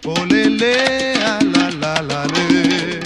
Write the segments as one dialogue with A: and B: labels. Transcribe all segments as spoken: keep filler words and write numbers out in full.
A: olele, a la la la le.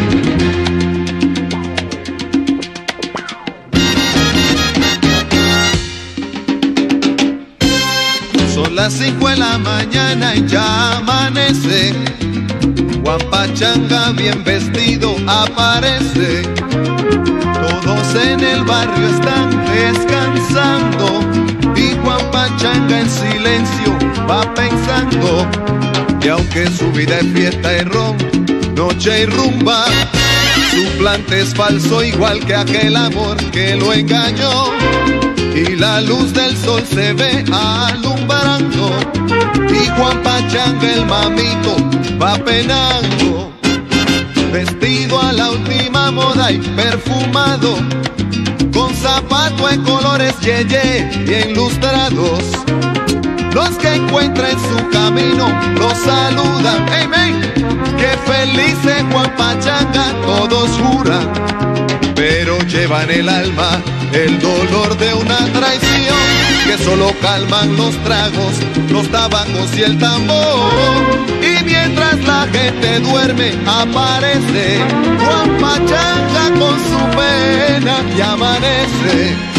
A: Son las cinco de la mañana y ya amanece. Juan Pachanga bien vestido aparece. Todos en el barrio están descansando y Juan Pachanga en silencio va pensando que aunque su vida es fiesta y ron, noche y rumba, su plante es falso igual que aquel amor que lo engañó. Y la luz del sol se ve alumbrando y Juan Pachanga el mamito va penando, vestido a la última moda y perfumado, con zapatos de colores yeye bien lustrados. Los que encuentra en su camino los saludan, hey, man, que feliz es Juan Pachanga, todos juran, pero llevan el alma el dolor de una traición que solo calman los tragos, los tabacos y el tambor. Y mientras la gente duerme aparece Juan Pachanga con su pena y amanece.